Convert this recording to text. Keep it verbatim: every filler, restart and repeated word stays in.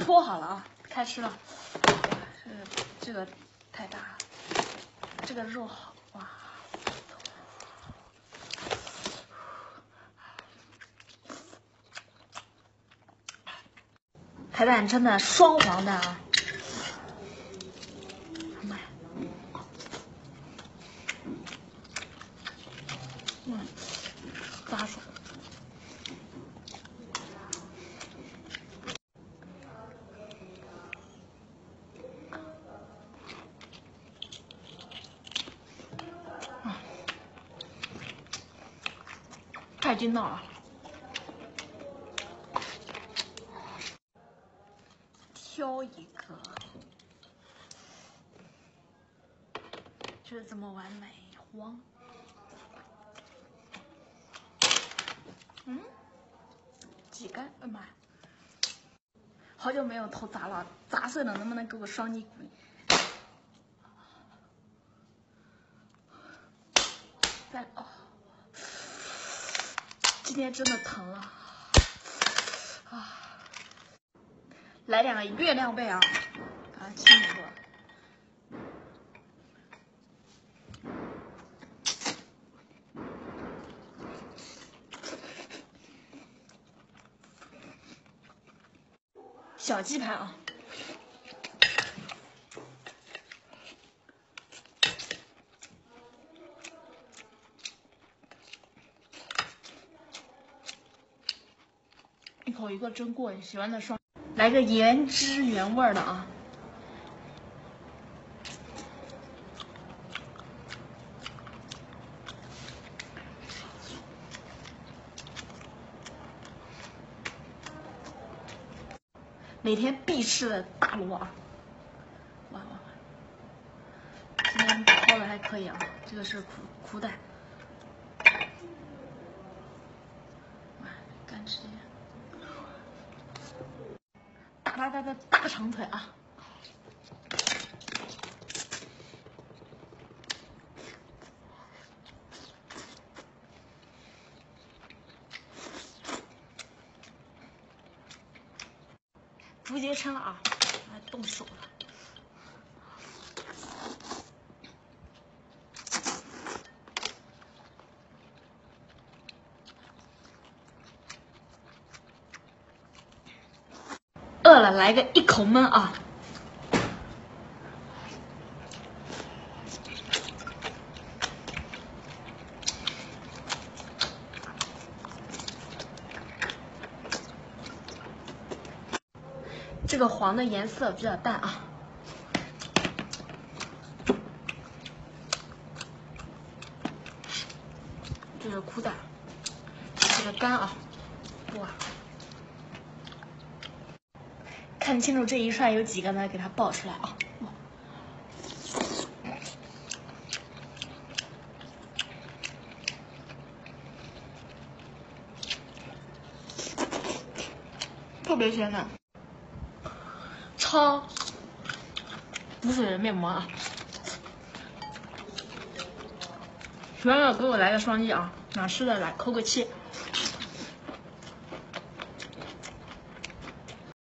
铺好了啊，开吃了。这个这个太大了，这个肉好哇。海胆真的双黄的啊！妈呀！嗯，扎手。啊，太筋道了。挑一个，就是这么完美，黄。嗯，几根？哎妈呀！好久没有偷砸了，砸碎了能不能给我双击鼓励？再哦，今天真的疼了啊！来两个月亮贝啊，啊，清一个。小鸡排啊，一口一个真过瘾，喜欢的双，来个原汁原味的啊。每天必吃的大螺啊！哇哇哇！今天泡的还可以啊，这个是苦苦胆，哇，干吃点。大大大的大长腿啊！竹节撑啊，来动手了。饿了来个一口闷啊！这个黄的颜色比较淡啊。这个苦胆，这个肝啊，哇！看清楚这一串有几个呢？给它爆出来啊！哇！特别鲜嫩，超补水的面膜啊！喜欢的给我来个双击啊！想吃的来扣个七。